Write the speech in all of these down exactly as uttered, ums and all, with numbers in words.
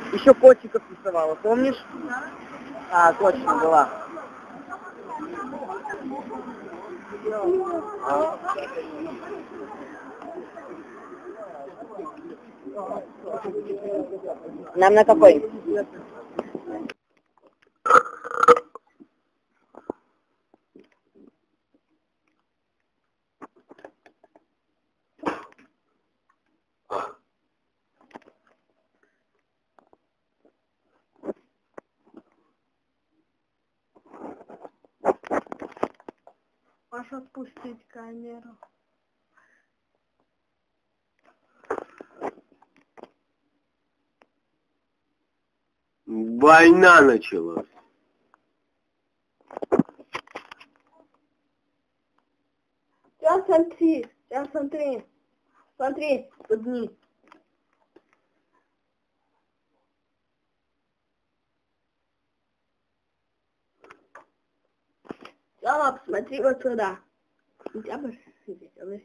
Еще котиков рисовала, помнишь? А, точно, была. Нам на какой? Паша, спустить камеру. Война началась. Сейчас смотри, сейчас смотри. Смотри, подни. Сява, посмотри вот сюда. Сентябрь, сентябрь.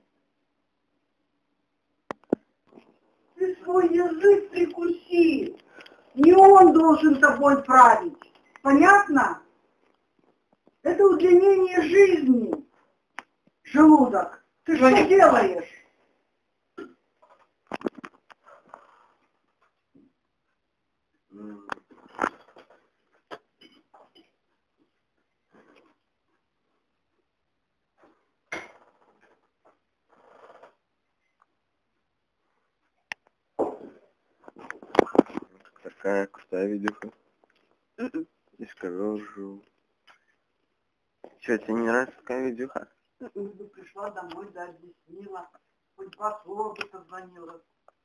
Ты свой язык прикуси. Не он должен тобой править. Понятно? Это удлинение жизни. Желудок. Ты что делаешь? Такая крутая видюха. Mm-mm. И скажу. Че, тебе не нравится такая видюха? Mm-mm. Ты пришла домой, да, объяснила. Хоть два слова бы позвонила.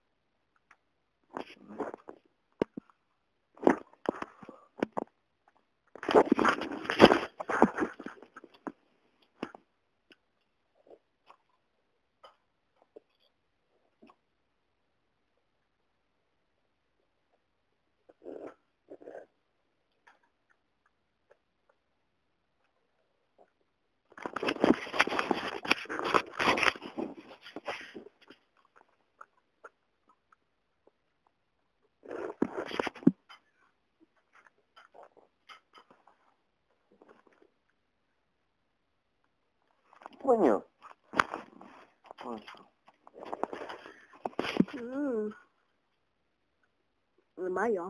Понял. Mm. Мое.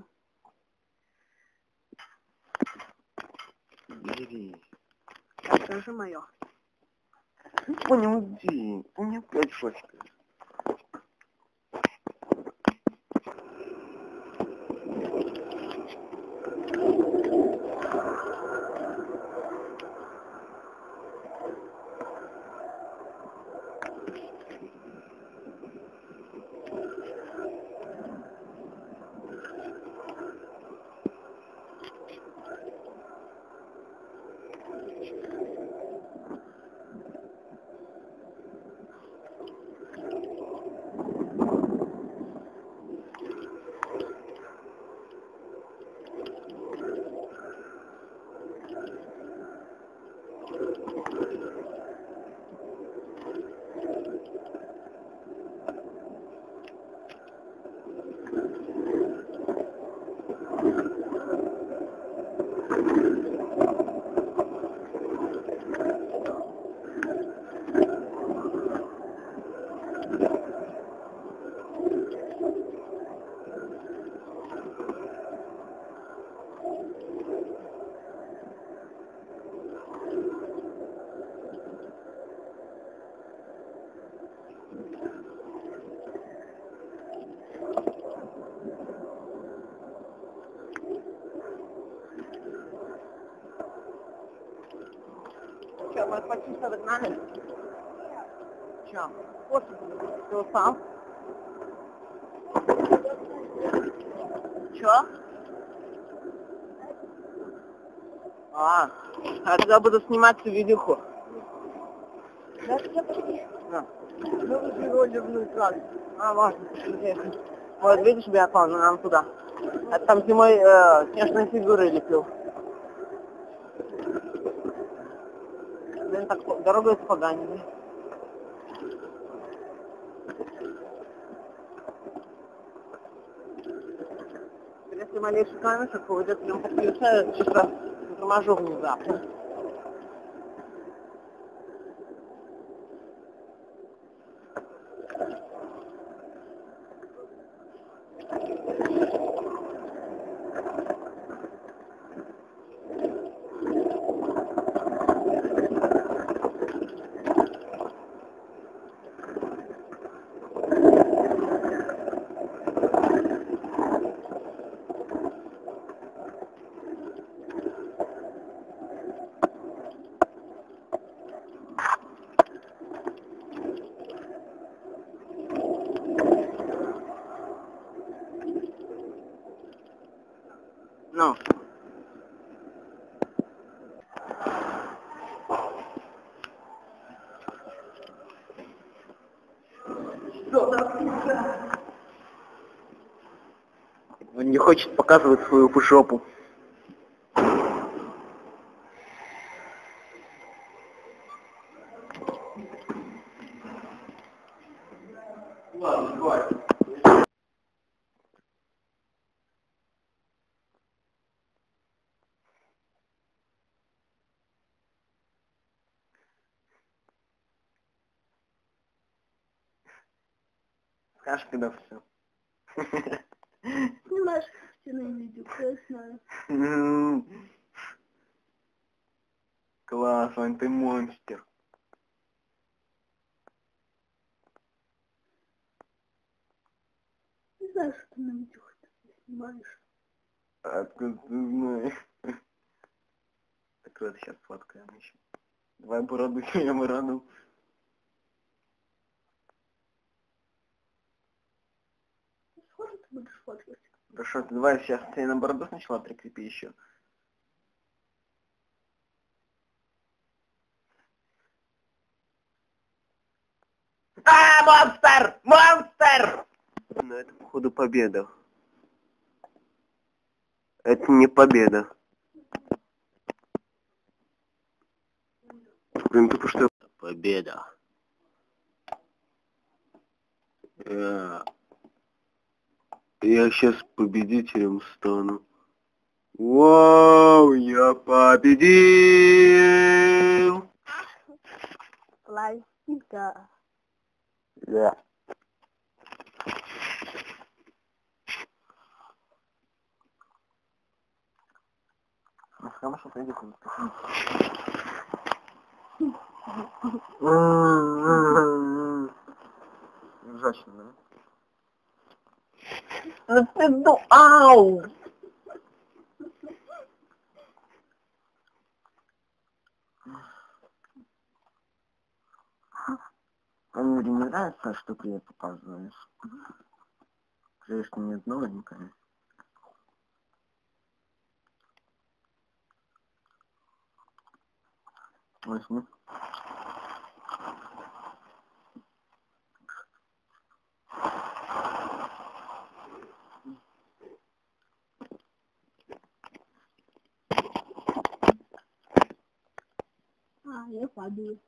Бери. Скажи мое. Понял, иди. Понял, опять фотка. Че, мы почти что догнали? Че? После ты устал? Че? А, а тогда буду снимать всю видюху. Да. Ну, роллерную краску. А, важно. Вот, видишь биатлон, нам туда. А там зимой э, снежные фигуры лепил. Блин, так дорогу испоганили. После малейших камешек уйдет в нем подключается чисто торможу внезапно. Ну. Он не хочет показывать свою жопу. Ладно, хватит. Скажешь, когда все. Снимаешь стены видео, красное. Класс, Вань, ты монстр. Не знаю, что ты на видео снимаешь. Откуда ты знаешь? Так вот, сейчас сфоткаем еще. Давай бороду себе бороду. Сколько ты будешь фоткать? Да что ты, давай сейчас ты на бороду сначала прикрепи еще. А, монстр! Монстр! Ну это походу победа. Это не победа. Блин, тупо что? Победа. Я... Я сейчас победителем стану. Вау, я победил! Пластинка. Да. Ну, хорошо, пойди куда-то. Ржачно, да? Ну ты ду... Ау! Мне не нравится, что ты это показываешь. Конечно, нет новенькое. Возьми. А, я падаю.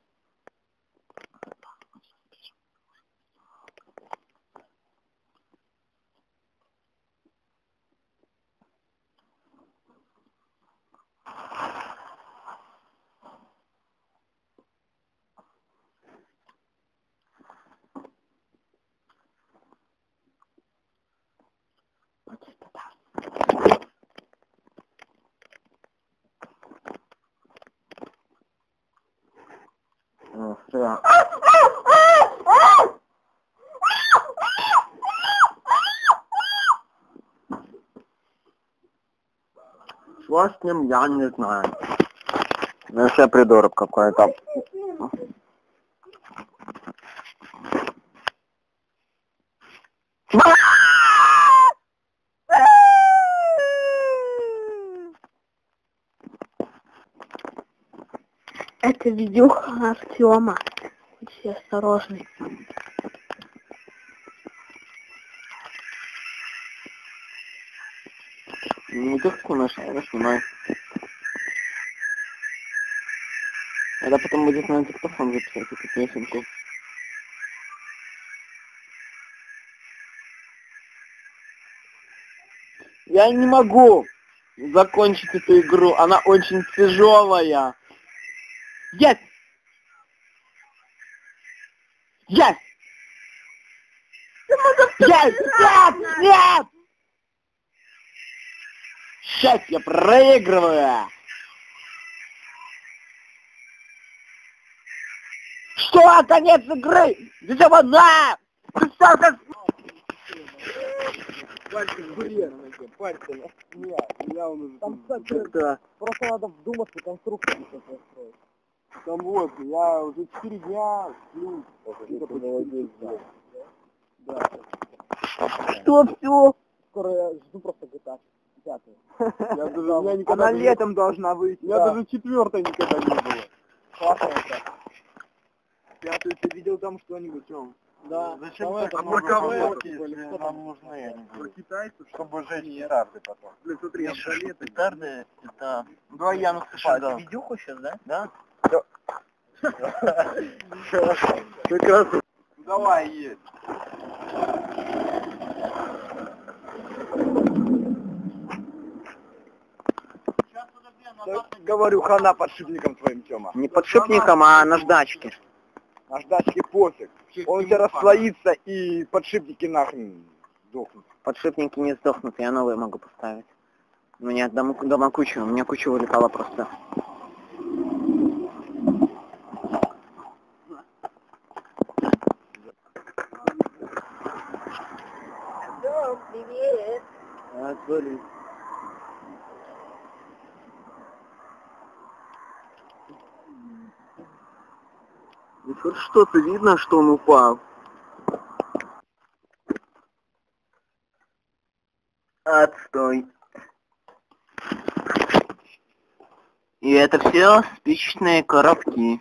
Ну, все. Что с ним, я не знаю. Ну, вообще придурок какой-то. Это видюха Артема. Будьте осторожны. Не ты снимаешь, а я снимаю. Это потом будет на диктофон записать эту песенку. Я не могу закончить эту игру. Она очень тяжелая. Есть! Есть! Есть! Нет! Нет! Сейчас я проигрываю. Что? Конец игры! Где она? Ты что, как... Пальцем блин, пальцем. Нет, я уже... Там, кстати, Да. просто надо вдуматься, конструкцию какую строить. Там вот, я уже четыре дня сплю. Да. Что все? Скоро я жду просто джи ти эй пятый. Я даже, у меня никогда Она даже- летом должна выйти. У меня Да. даже четвертой никогда не было. Классно это. Пятую ты видел там что-нибудь, Тём? Да. Зачем Давай, так там много много фоток, фоток, если что нам там? нужны они Про будут? китайцев, Чтобы жечь петарды потом. блин, смотри, я Пишешь, туалеты. петарды это... Давай я наступаю. Да. Ты видюху сейчас, да? Да? Как раз... Давай, едь. Говорю, хана подшипником твоим, Тёма. Не подшипником, а наждачки. Наждачки пофиг. Он у тебя расслоится и подшипники нахрен сдохнут. Подшипники не сдохнут, я новые могу поставить. У меня дома, дома куча, у меня куча вылетала просто. Привет. А, смотри. И хоть что-то видно, что он упал. Отстой. И это все спичечные коробки.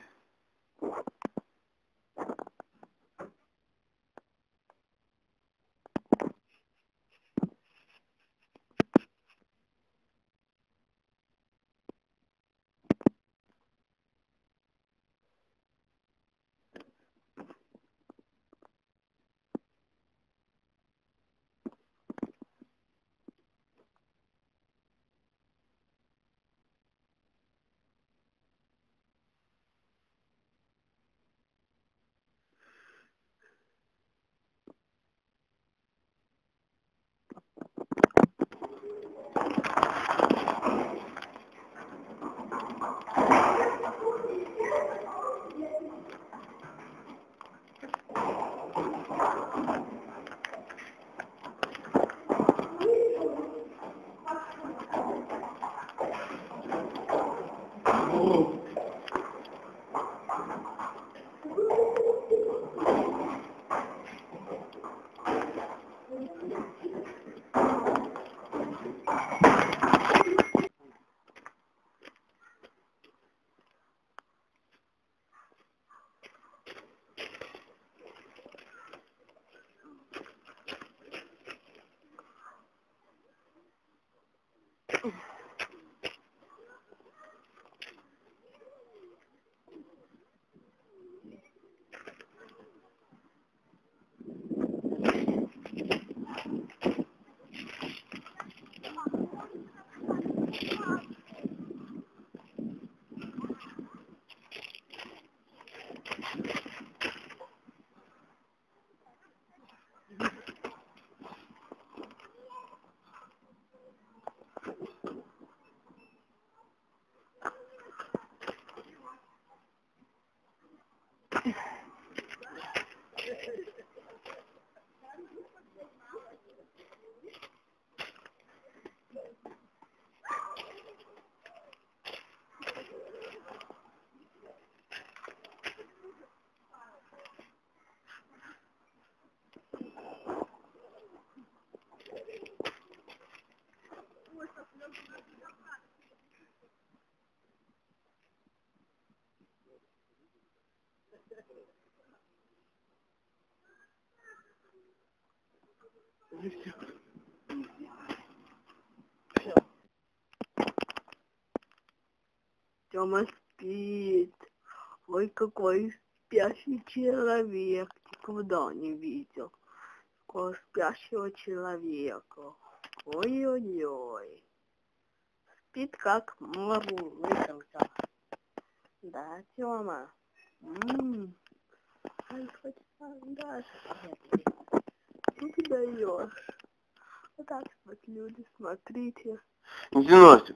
Тёма спит. Ой, какой спящий человек. Никогда не видел такого спящего человека. Ой-ой-ой. Спит как могу, выкрутил. Да, Тёма. Ммм. Ай, хоть да, что ты даешь? Вот так вот, люди, смотрите. Диносик.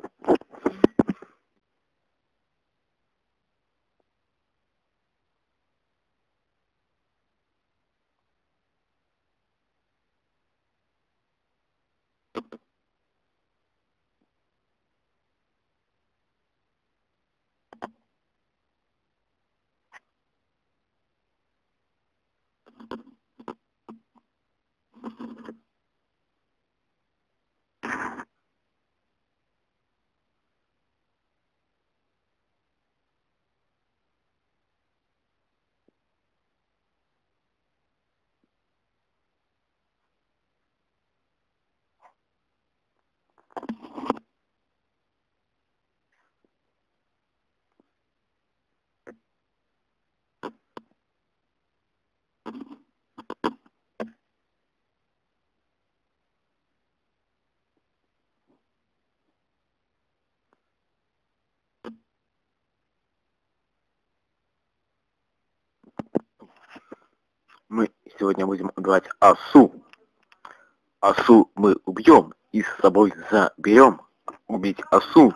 Мы сегодня будем убивать осу. Осу мы убьем и с собой заберем. Убить осу.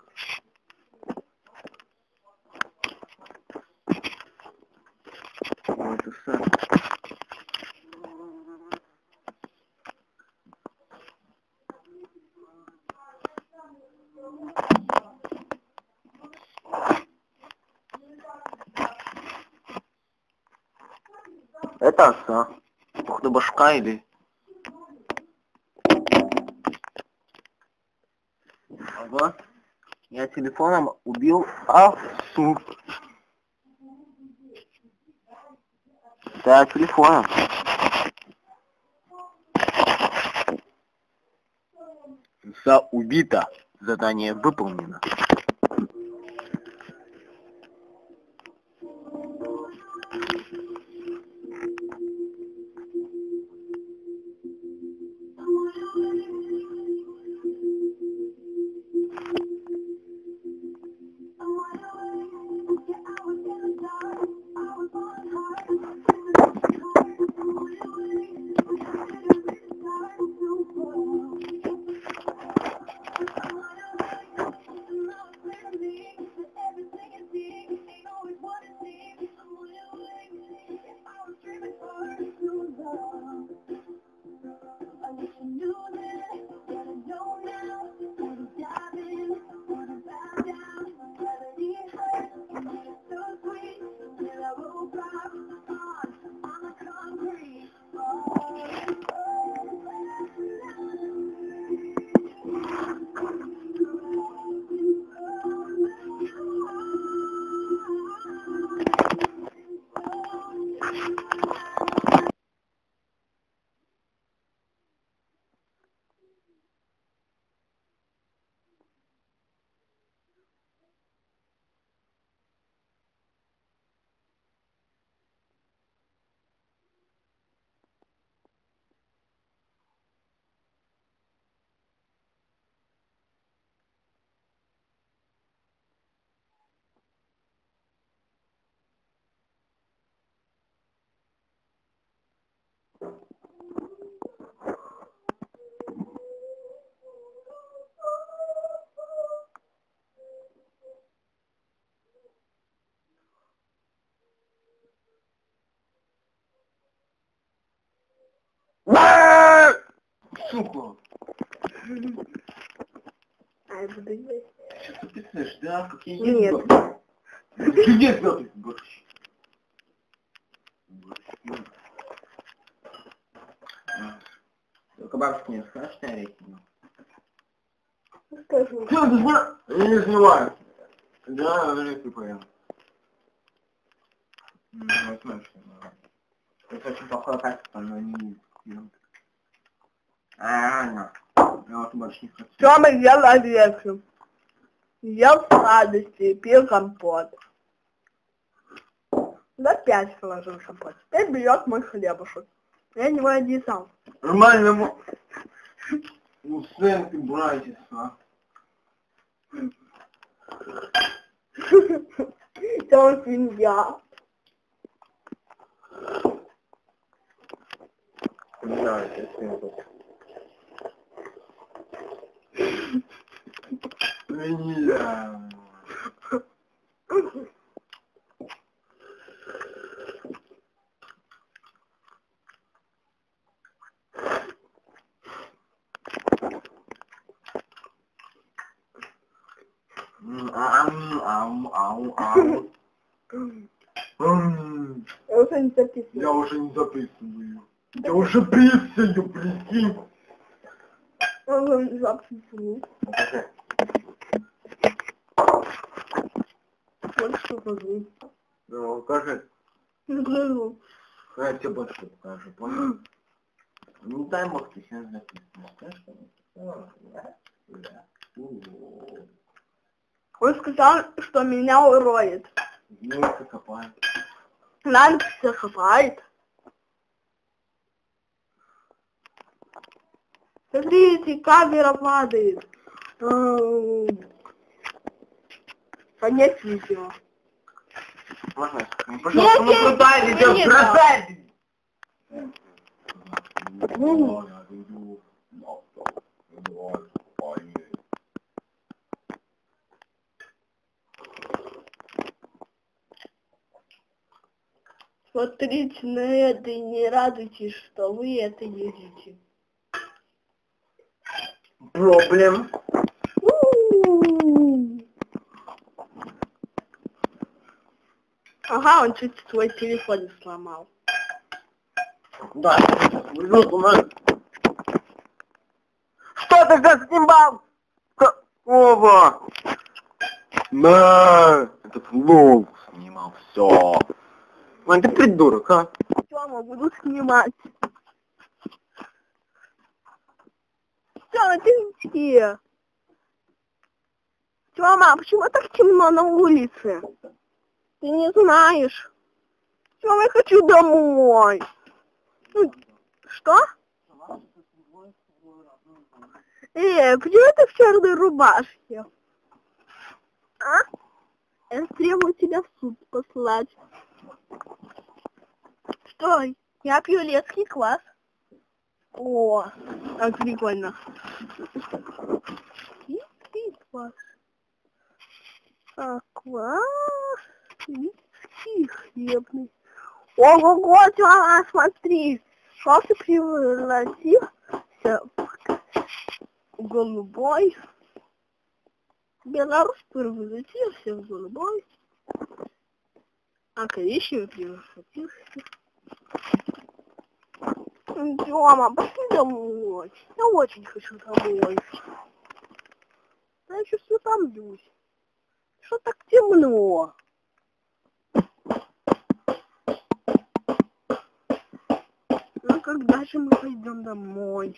Вот оса. Это оса. Походу башка или... Ага. Я телефоном убил осу. Да, телефоном. Оса убита. Задание выполнено. Сука! А я буду есть. Ты что писаешь, да? Как я Нет. Ты нет, да, ты борщ. Только бабушка не скажешь, что я рейтинг? Скажу. Что ты знаешь? Я не знаю. Да, даже ты понял. Ну, смешно. Это очень плохое качество, но не... А, я вот больше не хочу. Тёма ел орешки. Ел сладости, пил компот. Да пять положил компот. Теперь берет мой хлебушек. Я него одесал. Нормально. Ну, сын ты, братец, а. Это он свинья. Да, это сын тут. Свинья. Ам, ам, ам, ам. Ам. Я уже не записываю. Я уже не записываю. Я уже писаю, прикинь. Я уже не записываю. Вот что покажу. Ну, покажи. Не покажу. Я тебе больше покажу, понял? Ну дай мог ты сейчас записывать, знаешь, что? Да. Он сказал, что меня уроет. Дневка копает. Надо все копает. Смотрите, камера падает. Ам. Конец видео. Можно? Ну, Нет, пожалуйста, ну нет, продай нет, видео, нет. продай! Смотрите на это и не радуйтесь, что вы это едите. Проблем. Ага, он чуть свой телефон не сломал. Да, что Что ты заснимал? Какого? На, этот влог снимал, все. Мань, ты придурок, а? Тёма, буду снимать. Тёма, ты где? Тёма, а почему так темно на улице? Ты не знаешь. Тёма, я хочу домой. Ну, что? Э, почему ты в черной рубашке? А? Я требую тебя в суд послать. Стой, я пиолетский класс. О, как прикольно. Витский класс. А, класс. Витский хлебный. Ого-го, Тёма, смотри. Как ты превратился в голубой. Белорус превратился в голубой. А коричневый превратился. Тёма, пошли домой. Я очень хочу домой. Я сейчас утомлюсь. Что так темно? Ну когда же мы пойдем домой?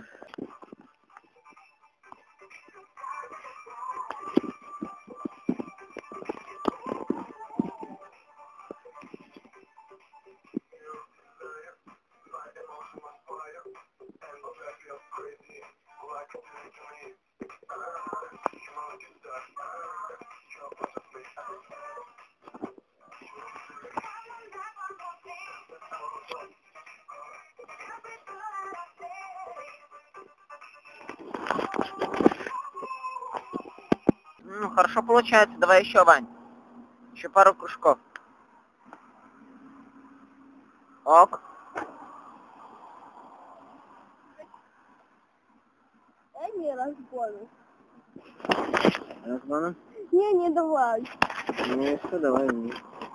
Ну, хорошо получается. Давай еще, Вань. Еще пару кружков. Ок. Я не разгону. Разгоном? Не, не давай. Ну, что, давай. Не.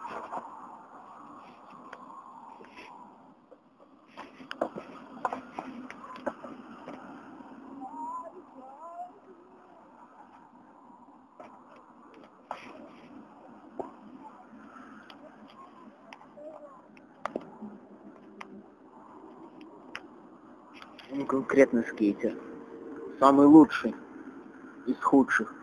Ну, конкретно скейтер. Самый лучший из худших.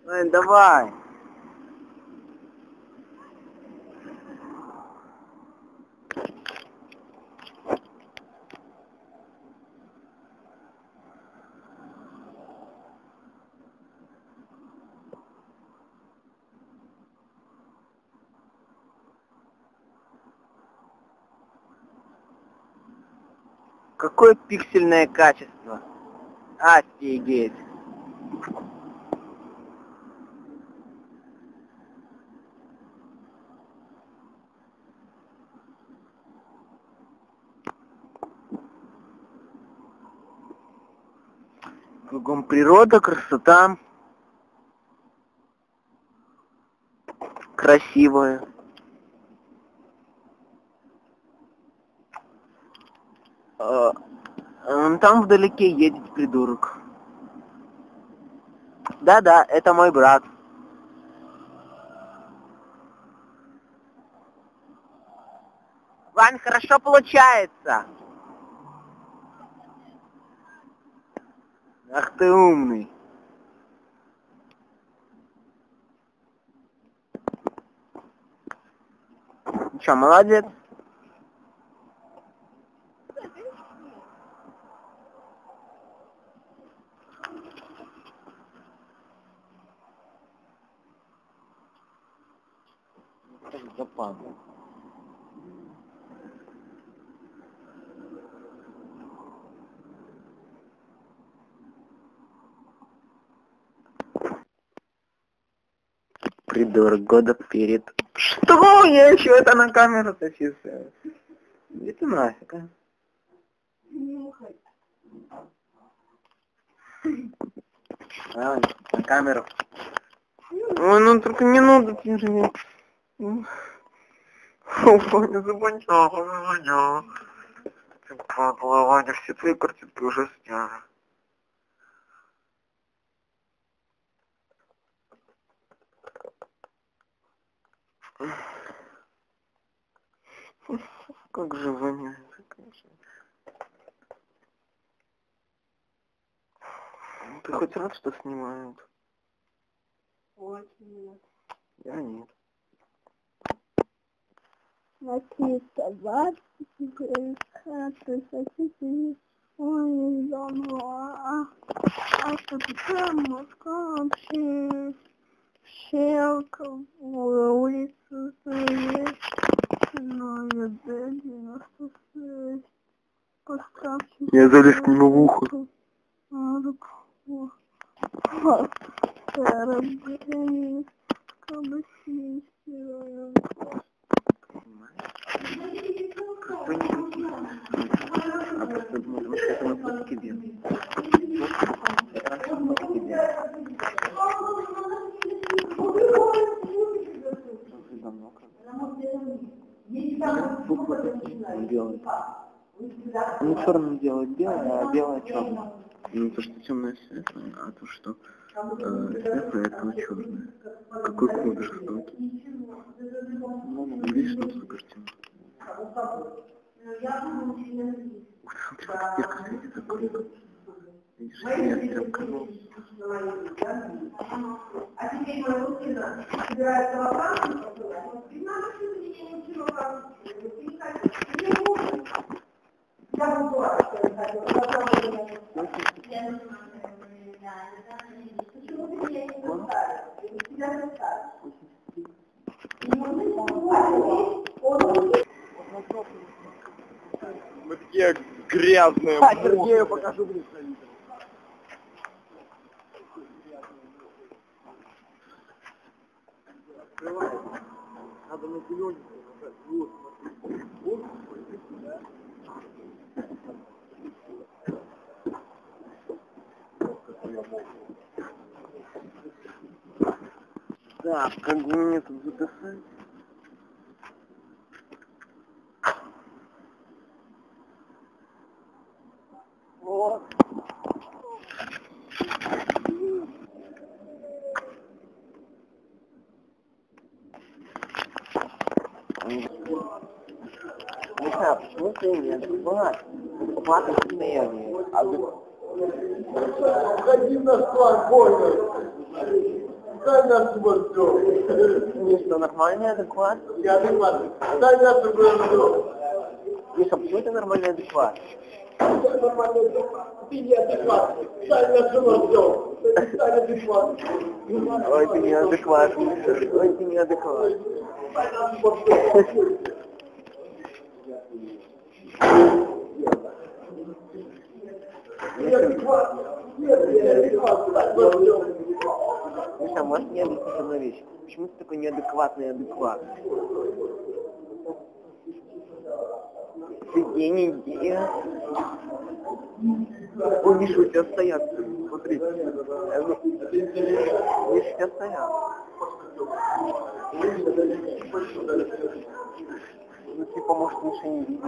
Ой, давай. Какое пиксельное качество. Офигеть. Кругом природа, красота. Красивая. А, там вдалеке едет придурок. Да-да, это мой брат. Вань, хорошо получается. Ах ты умный. Ну чё, молодец. Западло. Придурок года перед... Что? Я еще это на камеру записываю. Иди ты нафиг, а? Давай, на камеру. Ой, ну только не надо, ты же не... Ваня, забанчал, Ваня. Ты падла, Ваня, все твои картинки уже сняли. Как же Ваня, конечно. Ты хоть рад, что снимают? Очень. Я нет. Написано, двадцать хаты, соседи, ой, дома, а что там вообще щелка в улицу есть, но я девяносто шесть, поставьте. Я залез к нему в ухо. Старобрение, кабачки, стираю. Кто не такие? А просто думаю, что это на платке делает. Это раньше на платке делает. Давно как. Буквы такие, он делает. Он черным делает белое, а белое черное. Ну то, что темное светлое, а то, что э, светлое, это черное. Какой код жестокий. Ну, видишь, там сколько картин. Ух ты, смотри, как стирка светится круто. Видишь, я стрелка. А теперь моя мужчина собирается во Францию, и надо, что ты меня ничего как я буду Мы такие грязные. А, Сергею покажу представителя. Надо на зелененькую нажать. Вот, смотри. Вот, да? Так, как бы мне тут записать? Вот. Не знаю, почему ты не забываешь в платном состоянии. А ты... Уходи на спокойно. Дай нас его все. Что, нормальный адекват? Я адекватный. Дай нас его все. Миша, почему ты нормальный адекват? Дай нормальный адекват. Ты не адекватный. Дай нас его все. Дай адекватный. Ой, ты неадекватный, Миша. Ой, ты неадекватный. Дай нас его все. Миша, можешь мне объяснить одну вещь? Почему ты такой неадекватный адекват? Сидень, иди. О, Миша, у тебя стоят. Смотри. Миша, у тебя стоят. Ну, типа, может, Миша не видит.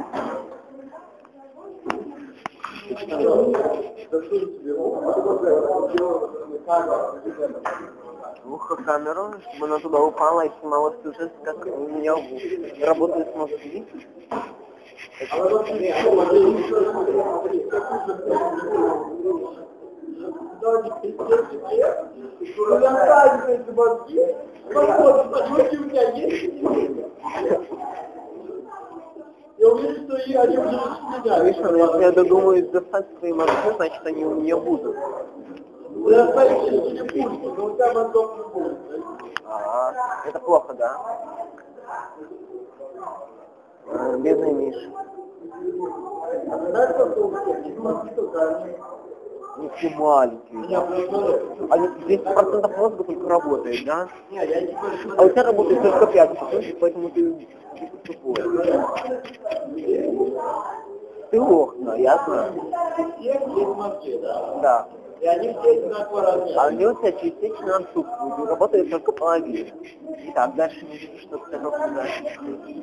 Ухо камеру, чтобы она туда упала и снимала сюжет, как у меня работает мозги. Я уверен, что и они уже меня. Миша, но если я додумаюсь достать свои мозги, значит они у меня будут. Я остаюсь не пульс, но у тебя мозгов не будет. А, это плохо, да? А, бедный Миша. Знаешь, что у мозги только они... Ну ты маленький. А десять процентов мозга только работает, да? Не, я не говорю. А у тебя работает только пять процентов, поэтому ты тупой. Ты лох, да, ясно? У всех есть мозги, да? Да. И они все одинаково размера. А они у тебя частично отсутствуют, и работает только половина. Итак, дальше не вижу, что ты хотел сказать.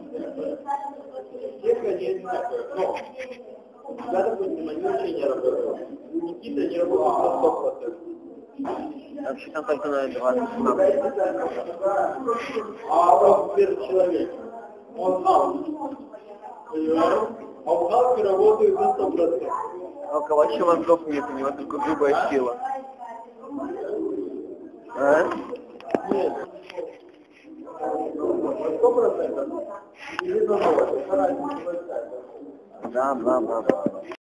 Всех они одинаковые, но... Я, допустим, они вообще не работают. Никита не работает на сто процентов. Вообще там только на двадцать процентов. А вот первый человек, он аут. Понимаешь? А у Халки работает на сто процентов. А у кого вообще мозгов нет, у него только грубая сила. А? Нет. Сто процентов. Или на ноль. Да, да, да.